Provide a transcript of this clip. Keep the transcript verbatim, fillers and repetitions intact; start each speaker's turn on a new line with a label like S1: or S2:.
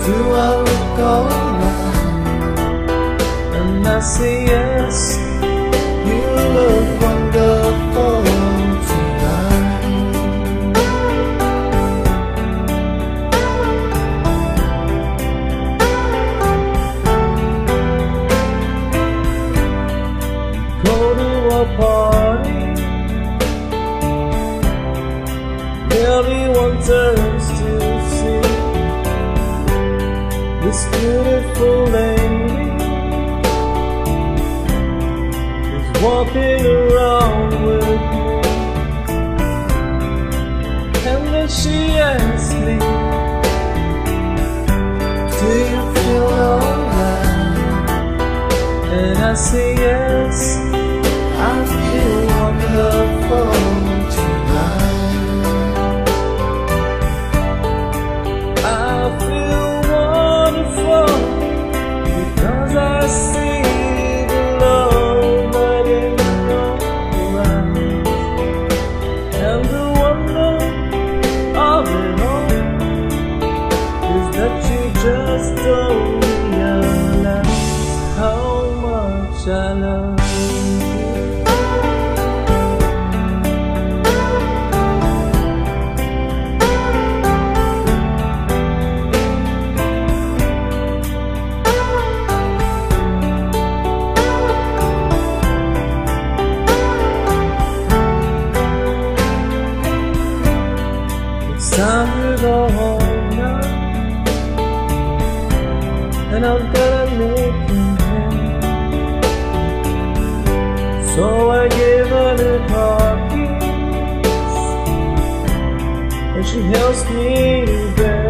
S1: Do I look alright? And I say yes, you look wonderful tonight. Go to a party, everyone turns to see this beautiful lady is walking around with me. And then she asks me, do you feel alright? And I say yes, I feel wonderful tonight. I feel wonderful because I see the love that in your eyes, and the wonder of it all is that you just don't realize how much I love you. It's time to go home now, and I've gotta make it home. So I gave her the car keys, and she helps me to bed.